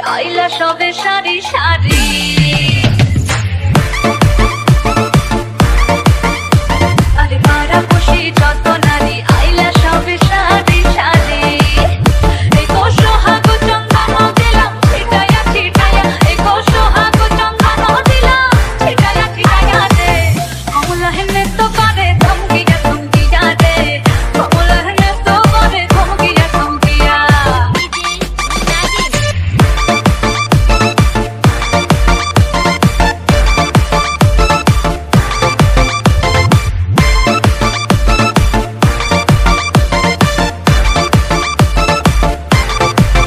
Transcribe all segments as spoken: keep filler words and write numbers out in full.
আইলা সবে সারি সারি আরে পাড়া বসি যত নারী আইলা সবে সারি সারি এই গো সোহাগ চন্দন দিলাম ছিটায়া ছিটায়া এই গো সোহাগ চন্দন দিলাম ছিটায়া ছিটায়া রে কমলা হেনে তো করে ধমকিয়া ধমকিয়া রে কমলা হেনে তো করে ধমকিয়া ধমকিয়া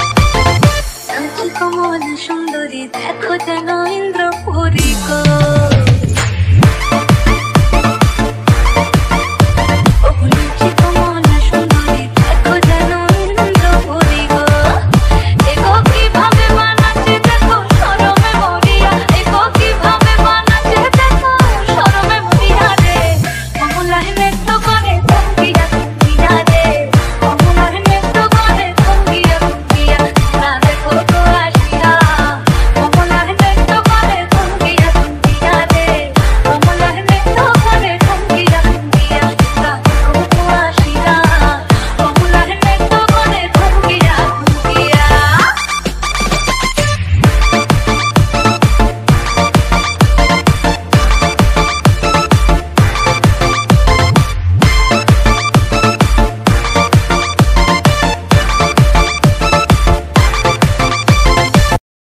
কমল সুন্দরী দেখো যেন ইন্দ্রপুরী গো।